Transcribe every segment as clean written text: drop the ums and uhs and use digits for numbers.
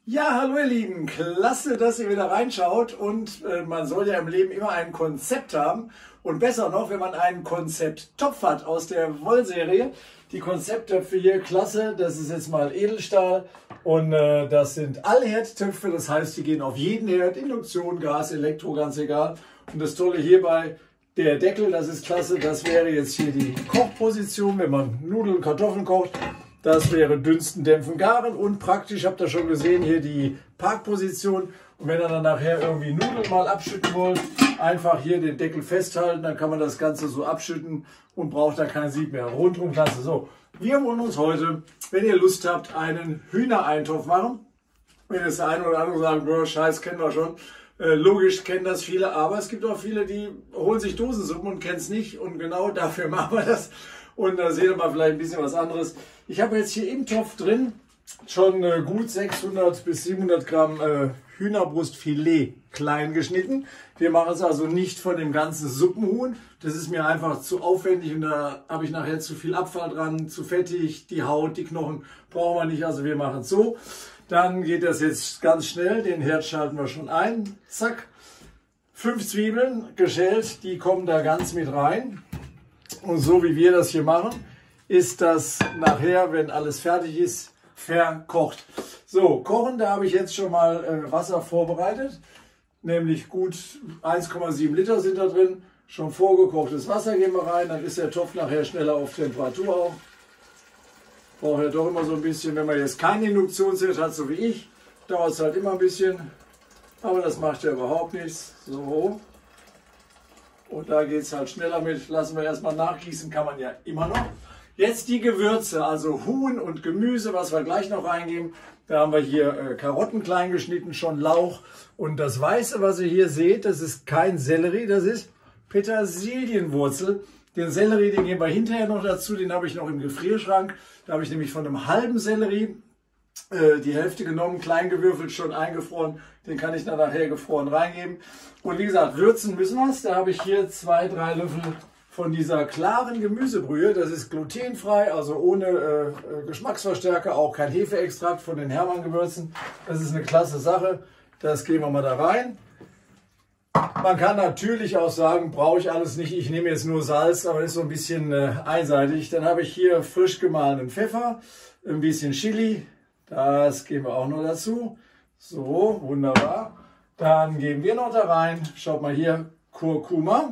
Ja, hallo ihr Lieben, klasse, dass ihr wieder reinschaut und man soll ja im Leben immer ein Konzept haben und besser noch, wenn man einen Konzepttopf hat aus der Wollserie. Die Konzepttöpfe hier, klasse, das ist jetzt mal Edelstahl und das sind Allherdtöpfe, das heißt, die gehen auf jeden Herd, Induktion, Gas, Elektro, ganz egal. Und das Tolle hierbei, der Deckel, das ist klasse, das wäre jetzt hier die Kochposition, wenn man Nudeln, Kartoffeln kocht. Das wäre Dünsten, Dämpfen, Garen und praktisch, habt ihr schon gesehen, hier die Parkposition. Und wenn ihr dann nachher irgendwie Nudeln mal abschütten wollt, einfach hier den Deckel festhalten, dann kann man das Ganze so abschütten und braucht da kein Sieb mehr. Rundum klasse. So, wir wollen uns heute, wenn ihr Lust habt, einen Hühnereintopf machen. Wenn jetzt der eine oder andere sagen, boah, Scheiß, kennen wir schon. Logisch kennen das viele, aber es gibt auch viele, die holen sich Dosensuppen und kennen es nicht. Und genau dafür machen wir das. Und da seht ihr mal vielleicht ein bisschen was anderes. Ich habe jetzt hier im Topf drin schon gut 600 bis 700 Gramm Hühnerbrustfilet klein geschnitten. Wir machen es also nicht von dem ganzen Suppenhuhn. Das ist mir einfach zu aufwendig und da habe ich nachher zu viel Abfall dran, zu fettig, die Haut, die Knochen brauchen wir nicht. Also wir machen es so. Dann geht das jetzt ganz schnell. Den Herd schalten wir schon ein. Zack. 5 Zwiebeln geschält, die kommen da ganz mit rein. Und so wie wir das hier machen, ist das nachher, wenn alles fertig ist, verkocht. So, kochen, da habe ich jetzt schon mal Wasser vorbereitet. Nämlich gut 1,7 Liter sind da drin. Schon vorgekochtes Wasser geben wir rein, dann ist der Topf nachher schneller auf Temperatur auch. Braucht ja doch immer so ein bisschen, wenn man jetzt keinen Induktionsherd hat, so wie ich, dauert es halt immer ein bisschen. Aber das macht ja überhaupt nichts. So. Und da geht es halt schneller mit. Lassen wir erstmal nachgießen, kann man ja immer noch. Jetzt die Gewürze, also Huhn und Gemüse, was wir gleich noch reingeben. Da haben wir hier Karotten klein geschnitten, schon Lauch. Und das Weiße, was ihr hier seht, das ist kein Sellerie, das ist Petersilienwurzel. Den Sellerie, den geben wir hinterher noch dazu, den habe ich noch im Gefrierschrank. Da habe ich nämlich von einem halben Sellerie die Hälfte genommen, klein gewürfelt, schon eingefroren. Den kann ich dann nachher gefroren reingeben. Und wie gesagt, würzen müssen wir es. Da habe ich hier 2-3 Löffel von dieser klaren Gemüsebrühe. Das ist glutenfrei, also ohne Geschmacksverstärker, auch kein Hefeextrakt von den Hermann-Gewürzen. Das ist eine klasse Sache. Das geben wir mal da rein. Man kann natürlich auch sagen, brauche ich alles nicht. Ich nehme jetzt nur Salz, aber das ist so ein bisschen einseitig. Dann habe ich hier frisch gemahlenen Pfeffer, ein bisschen Chili. Das geben wir auch noch dazu. So, wunderbar. Dann geben wir noch da rein, schaut mal hier, Kurkuma.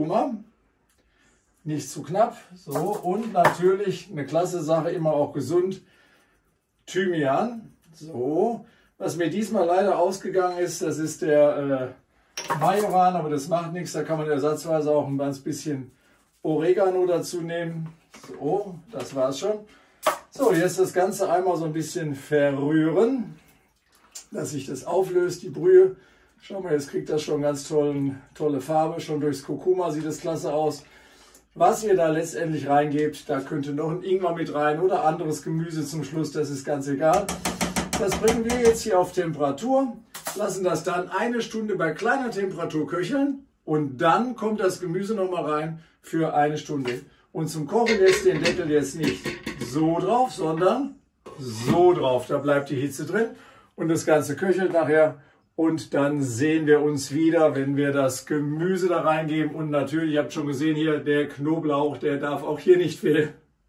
Nicht zu knapp. So, und natürlich eine klasse Sache, immer auch gesund, Thymian. So, was mir diesmal leider ausgegangen ist, das ist der Majoran, aber das macht nichts. Da kann man ersatzweise auch ein ganz bisschen Oregano dazu nehmen. So, das war's schon. So, jetzt das Ganze einmal so ein bisschen verrühren, dass sich das auflöst, die Brühe. Schau mal, jetzt kriegt das schon ganz tolle Farbe. Schon durchs Kurkuma sieht das klasse aus. Was ihr da letztendlich reingebt, da könnte noch ein Ingwer mit rein oder anderes Gemüse zum Schluss, das ist ganz egal. Das bringen wir jetzt hier auf Temperatur, lassen das dann 1 Stunde bei kleiner Temperatur köcheln und dann kommt das Gemüse nochmal rein für 1 Stunde. Und zum Kochen jetzt den Deckel jetzt nicht so drauf, sondern so drauf. Da bleibt die Hitze drin und das Ganze köchelt nachher. Und dann sehen wir uns wieder, wenn wir das Gemüse da reingeben. Und natürlich, ihr habt schon gesehen hier, der Knoblauch, der darf auch hier nicht fehlen.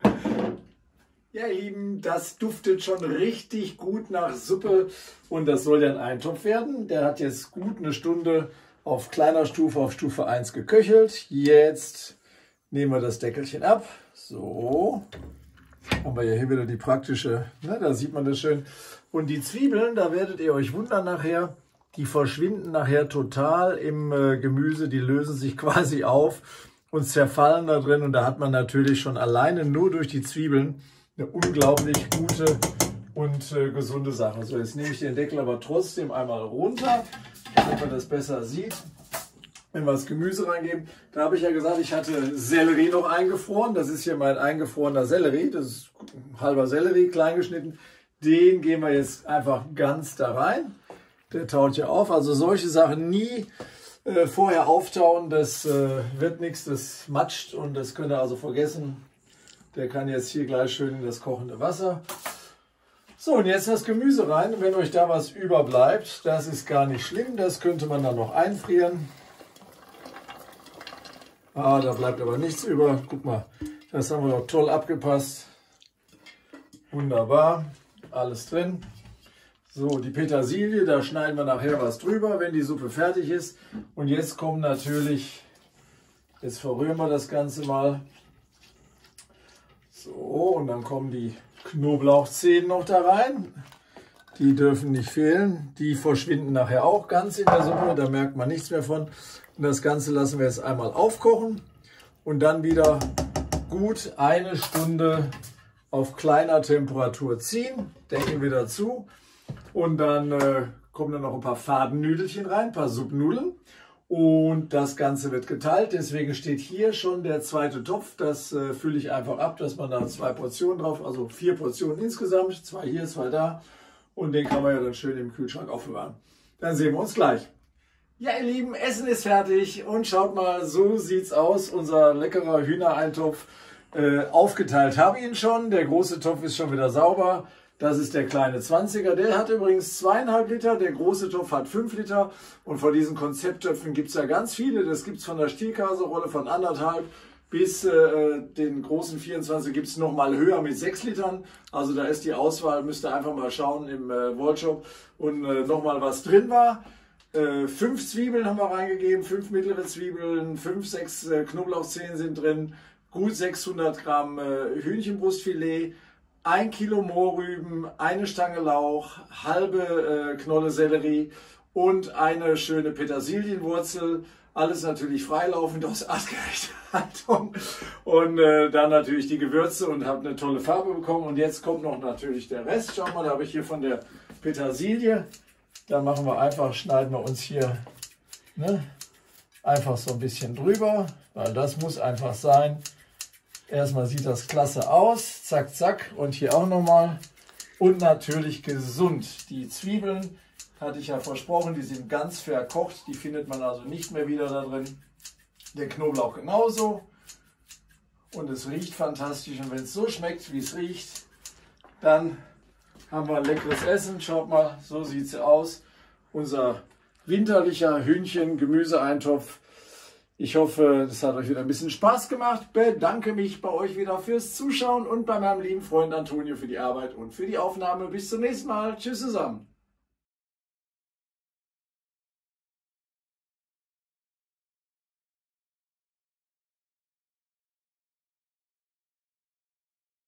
Ja, ihr Lieben, das duftet schon richtig gut nach Suppe. Und das soll ja ein Eintopf werden. Der hat jetzt gut 1 Stunde auf kleiner Stufe, auf Stufe 1 geköchelt. Jetzt nehmen wir das Deckelchen ab. So, haben wir ja hier wieder die praktische, ne, da sieht man das schön. Und die Zwiebeln, da werdet ihr euch wundern nachher, die verschwinden nachher total im Gemüse, die lösen sich quasi auf und zerfallen da drin. Und da hat man natürlich schon alleine nur durch die Zwiebeln eine unglaublich gute und gesunde Sache. So, jetzt nehme ich den Deckel aber trotzdem einmal runter, damit man das besser sieht. Wenn wir das Gemüse reingeben, da habe ich ja gesagt, ich hatte Sellerie noch eingefroren. Das ist hier mein eingefrorener Sellerie. Das ist halber Sellerie, klein geschnitten. Den geben wir jetzt einfach ganz da rein. Der taut ja auf. Also solche Sachen nie vorher auftauen. Das wird nichts, das matscht und das könnt ihr also vergessen. Der kann jetzt hier gleich schön in das kochende Wasser. So, und jetzt das Gemüse rein. Wenn euch da was überbleibt, das ist gar nicht schlimm. Das könnte man dann noch einfrieren. Ah, da bleibt aber nichts über. Guck mal, das haben wir doch toll abgepasst. Wunderbar, alles drin. So, die Petersilie, da schneiden wir nachher was drüber, wenn die Suppe fertig ist. Und jetzt kommen natürlich, jetzt verrühren wir das Ganze mal. So, und dann kommen die Knoblauchzehen noch da rein. Die dürfen nicht fehlen. Die verschwinden nachher auch ganz in der Suppe. Da merkt man nichts mehr von. Und das Ganze lassen wir jetzt einmal aufkochen. Und dann wieder gut 1 Stunde auf kleiner Temperatur ziehen. Decken wir dazu. Und dann kommen dann noch ein paar Fadennüdelchen rein, ein paar Suppnudeln. Und das Ganze wird geteilt, deswegen steht hier schon der zweite Topf. Das fülle ich einfach ab, dass man da 2 Portionen drauf, also 4 Portionen insgesamt, 2 hier, 2 da. Und den kann man ja dann schön im Kühlschrank aufbewahren. Dann sehen wir uns gleich. Ja, ihr Lieben, Essen ist fertig und schaut mal, so sieht's aus. Unser leckerer Hühnereintopf aufgeteilt habe ich ihn schon. Der große Topf ist schon wieder sauber. Das ist der kleine 20er. Der hat übrigens 2,5 Liter. Der große Topf hat 5 Liter. Und von diesen Konzepttöpfen gibt es ja ganz viele. Das gibt es von der Stielkaserolle von 1,5 bis den großen 24 gibt es nochmal höher mit 6 Litern. Also da ist die Auswahl, müsst ihr einfach mal schauen im Wallshop. Und nochmal was drin war. 5 Zwiebeln haben wir reingegeben, 5 mittlere Zwiebeln, 5, 6 Knoblauchzehen sind drin. Gut 600 Gramm Hühnchenbrustfilet. 1 Kilo Mohrrüben, eine Stange Lauch, halbe Knolle Sellerie und eine schöne Petersilienwurzel. Alles natürlich freilaufend aus artgerechter Haltung. Und dann natürlich die Gewürze und habe eine tolle Farbe bekommen. Und jetzt kommt noch natürlich der Rest. Schau mal, da habe ich hier von der Petersilie. Da machen wir einfach, schneiden wir uns hier einfach so ein bisschen drüber, weil das muss einfach sein. Erstmal sieht das klasse aus, zack, zack, und hier auch nochmal. Und natürlich gesund. Die Zwiebeln, hatte ich ja versprochen, die sind ganz verkocht, die findet man also nicht mehr wieder da drin. Der Knoblauch genauso. Und es riecht fantastisch. Und wenn es so schmeckt, wie es riecht, dann haben wir ein leckeres Essen. Schaut mal, so sieht es aus. Unser winterlicher Hühnchen-Gemüseeintopf. Ich hoffe, das hat euch wieder ein bisschen Spaß gemacht. Bedanke mich bei euch wieder fürs Zuschauen und bei meinem lieben Freund Antonio für die Arbeit und für die Aufnahme. Bis zum nächsten Mal. Tschüss zusammen.